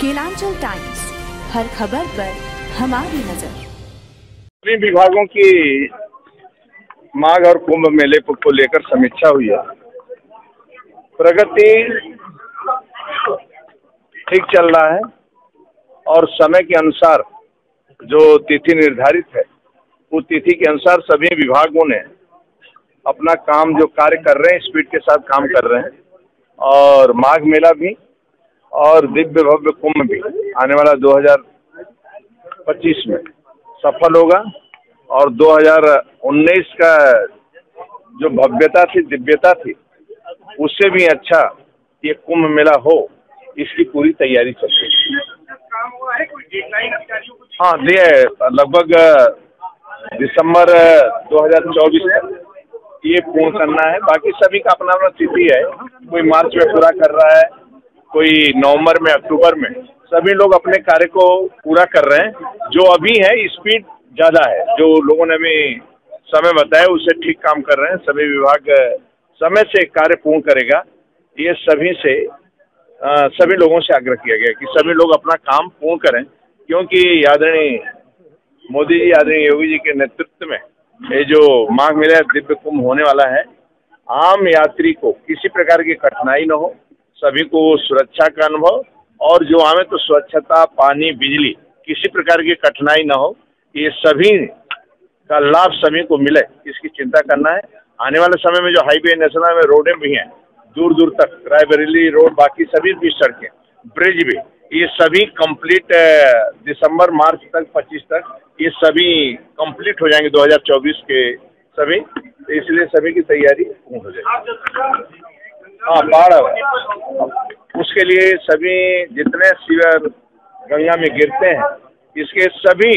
Kelanchal times, हर खबर पर हमारी नजर। सभी विभागों की माघ और कुंभ मेले को लेकर समीक्षा हुई है। प्रगति ठीक चल रहा है और समय के अनुसार जो तिथि निर्धारित है उस तिथि के अनुसार सभी विभागों ने अपना काम जो कार्य कर रहे हैं स्पीड के साथ काम कर रहे हैं और माघ मेला भी और दिव्य भव्य कुंभ भी आने वाला 2025 में सफल होगा और 2019 का जो भव्यता थी, दिव्यता थी, उससे भी अच्छा ये कुंभ मेला हो, इसकी पूरी तैयारी चल रही है। हाँ, दिए लगभग दिसंबर 2024 तक ये पूर्ण करना है। बाकी सभी का अपना अपना तिथि है, कोई मार्च में पूरा कर रहा है, कोई नवंबर में, अक्टूबर में, सभी लोग अपने कार्य को पूरा कर रहे हैं। जो अभी है स्पीड ज़्यादा है, जो लोगों ने अभी समय बताया उससे ठीक काम कर रहे हैं। सभी विभाग समय से कार्य पूर्ण करेगा, ये सभी लोगों से आग्रह किया गया कि सभी लोग अपना काम पूर्ण करें, क्योंकि आदरणीय मोदी जी, आदरणीय योगी जी के नेतृत्व में ये जो माघ मेला दिव्य कुंभ होने वाला है, आम यात्री को किसी प्रकार की कठिनाई न हो, सभी को सुरक्षा का अनुभव और जो आवे तो स्वच्छता, पानी, बिजली, किसी प्रकार की कठिनाई न हो, ये सभी का लाभ सभी को मिले, इसकी चिंता करना है। आने वाले समय में जो हाईवे, नेशनल में रोडें भी हैं दूर दूर तक, रायबरेली रोड, बाकी सभी भी सड़कें, ब्रिज भी, ये सभी कंप्लीट दिसंबर मार्च तक 25 तक ये सभी कंप्लीट हो जाएंगे 2024 के सभी, तो इसलिए सभी की तैयारी पूर्ण हो जाएगी। हाँ, बाढ़, उसके लिए सभी जितने सीवर गंगा में गिरते हैं, इसके सभी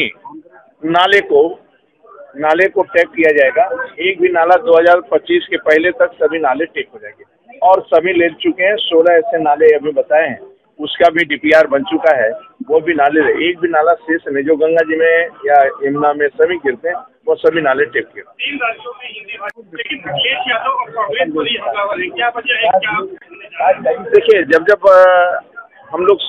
नाले को टेप किया जाएगा। एक भी नाला 2025 के पहले तक सभी नाले टेप हो जाएंगे और सभी ले चुके हैं। 16 ऐसे नाले अभी बताए हैं, उसका भी डीपीआर बन चुका है, वो भी नाले, एक भी नाला शेष नहीं जो गंगा जी में या यमुना में सभी गिरते हैं, वो सभी नाले टेप किए। देखिए, जब हम लोग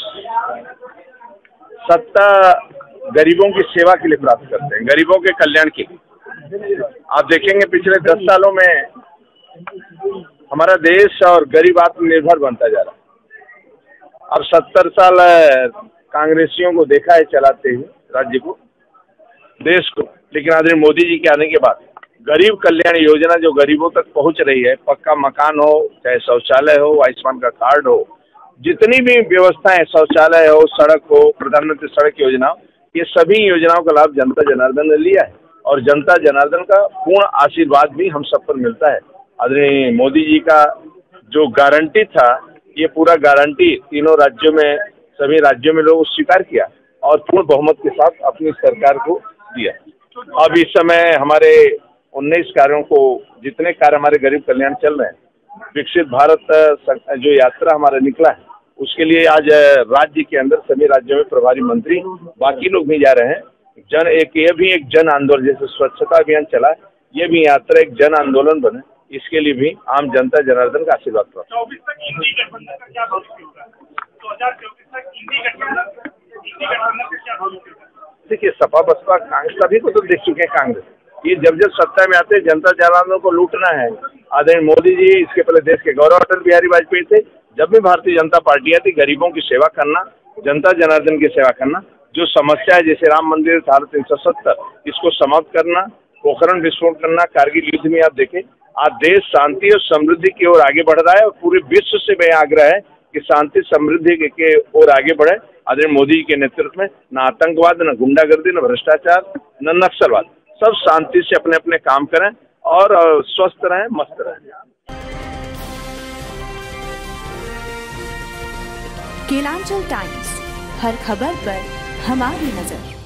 सत्ता गरीबों की सेवा के लिए प्राप्त करते हैं, गरीबों के कल्याण के लिए, आप देखेंगे पिछले 10 सालों में हमारा देश और गरीब आत्मनिर्भर बनता जा रहा है। अब 70 साल कांग्रेसियों को देखा है चलाते हुए राज्य को, देश को, लेकिन आदरणीय मोदी जी के आने के बाद गरीब कल्याण योजना जो गरीबों तक पहुंच रही है, पक्का मकान हो, चाहे शौचालय हो, आयुष्मान का कार्ड हो, जितनी भी व्यवस्थाएं, शौचालय हो, सड़क हो, प्रधानमंत्री सड़क योजना, ये सभी योजनाओं का लाभ जनता जनार्दन ने लिया है और जनता जनार्दन का पूर्ण आशीर्वाद भी हम सब पर मिलता है। आदरणीय मोदी जी का जो गारंटी था, ये पूरा गारंटी तीनों राज्यों में, सभी राज्यों में लोगों स्वीकार किया और पूर्ण बहुमत के साथ अपनी सरकार को दिया। अब इस समय हमारे 19 कार्यों को, जितने कार्य हमारे गरीब कल्याण चल रहे हैं, विकसित भारत जो यात्रा हमारा निकला है, उसके लिए आज राज्य के अंदर सभी राज्यों में प्रभारी मंत्री, बाकी लोग भी जा रहे हैं। ये भी एक जन आंदोलन, जैसे स्वच्छता अभियान चला, ये भी यात्रा एक जन आंदोलन बने, इसके लिए भी आम जनता जनार्दन का आशीर्वाद प्राप्त। देखिए, सपा बसपा कांग्रेस सभी को तो देख चुके हैं। कांग्रेस ये जब सत्ता में आते जनता जनार्दन को लूटना है। आदरणीय मोदी जी, इसके पहले देश के गौरव अटल बिहारी वाजपेयी थे, जब भी भारतीय जनता पार्टी आती, गरीबों की सेवा करना, जनता जनार्दन की सेवा करना, जो समस्या है जैसे राम मंदिर, धारा 370, इसको समाप्त करना, पोखरण विस्फोट करना, कारगिल युद्ध में आप देखें, आज देश शांति और समृद्धि की ओर आगे बढ़ रहा है और पूरे विश्व से मेरा आग्रह है कि शांति समृद्धि के ओर आगे बढ़े। आदरणीय मोदी जी के नेतृत्व में न आतंकवाद, न गुंडागर्दी, न भ्रष्टाचार, न नक्सलवाद, सब शांति से अपने अपने काम करें और स्वस्थ रहें, मस्त रहें। केलांचल टाइम्स, हर खबर पर हमारी नजर।